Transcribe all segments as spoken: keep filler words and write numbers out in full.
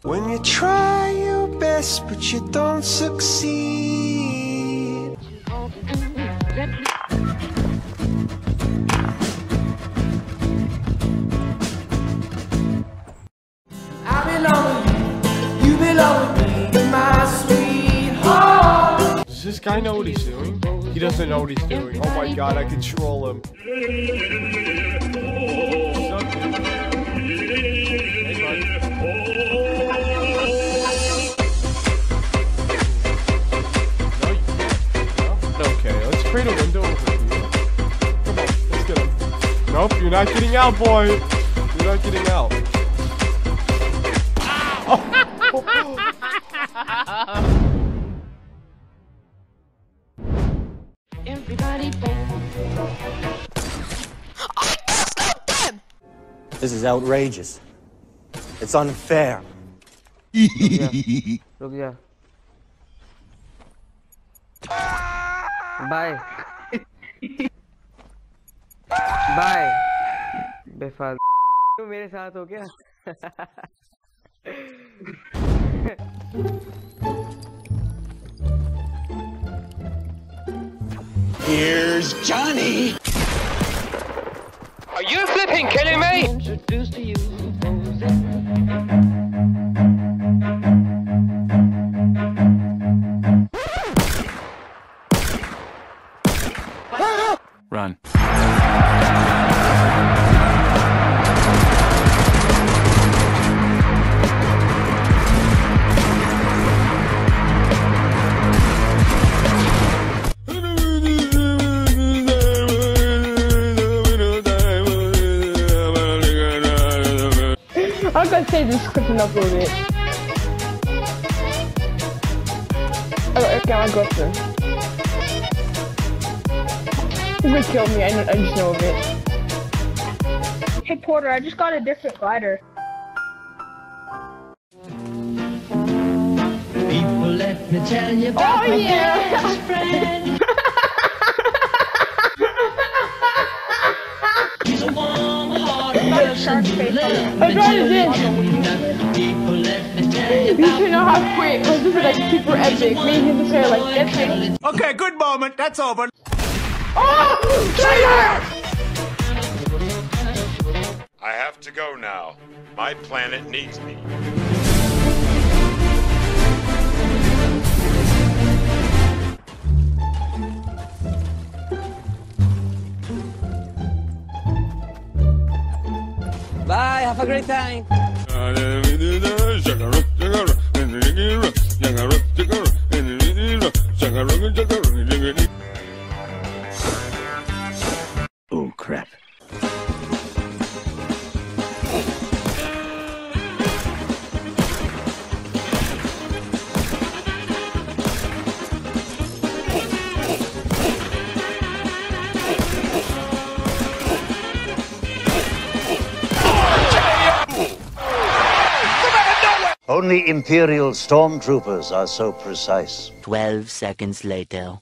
When you try your best but you don't succeed. I belong with you, you belong with me, my sweetheart. Does this guy know what he's doing? He doesn't know what he's doing. Oh my god, I control him. Okay, let's create a window over here. Come on, let's get him. Nope, you're not getting out, boy. You're not getting out. Everybody This is outrageous. It's unfair. रुक जा bye bye बेफाल तू मेरे साथ हो क्या Here's Johnny. Are you flipping kidding me? introduced to you. Run. I'm gonna say this script and upload it. Oh, okay, my girlfriend. He's gonna kill me, I, know, I just know of it. Hey Porter, I just got a different glider. People, let me tell you about Oh my yeah! best friend. She's a warm-hearted person who loves I me got it till in. the end. People, let me tell you You about should know how quick, because this is like super epic. Me and him just started like dancing. Okay, good moment. That's over. Oh! Traitor! I have to go now. My planet needs me. Bye, have a great time. Oh, crap. Only Imperial stormtroopers are so precise. Twelve seconds later.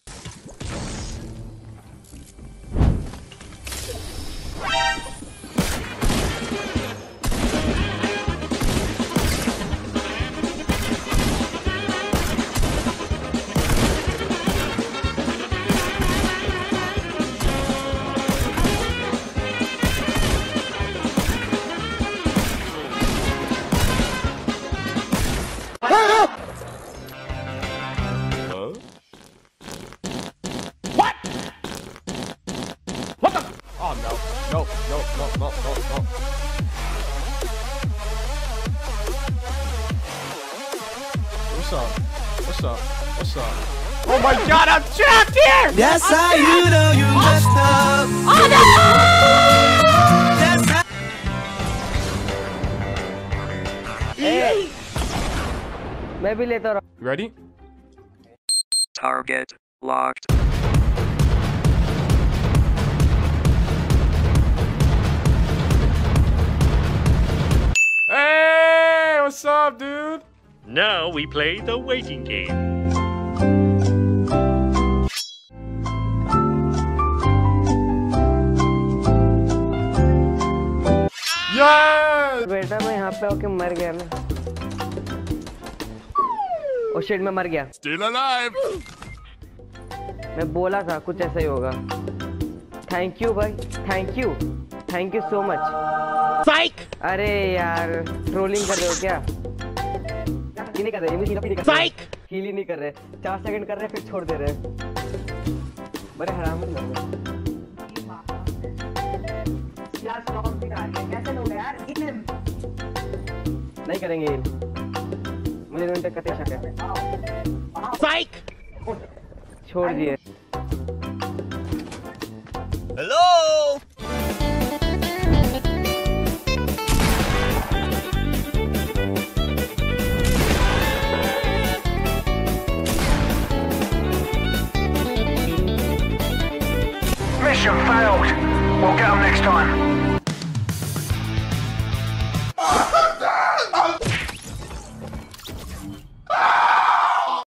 No, no, no, no, no, no. What's up? What's up? What's up? Oh my god, I'm trapped here! That's how you know you messed up. Oh no! That's how. Hey. मैं भी लेता रहा. Ready? Target locked. Hey, what's up, dude? Now we play the waiting game. Yes! बेटा मैं यहाँ पे आके मर गया ना. शिट में मर गया। Still alive. मैं बोला था कुछ ऐसा ही होगा। थैंक यू भाई, thank you, thank you so much. Psych. अरे यार ट्रोलिंग कर रहे हो क्या? ये नहीं कर रहे, मुझे नहीं कर रहे। Psych. हील ही नहीं कर रहे, चार सेकंड कर रहे फिर छोड़ दे रहे। बड़े हराम लग रहे। नहीं करेंगे हील, मुझे उन तक कते शक है। Psych. छोड़ दिए। Hello. Mission failed. We'll get them next time.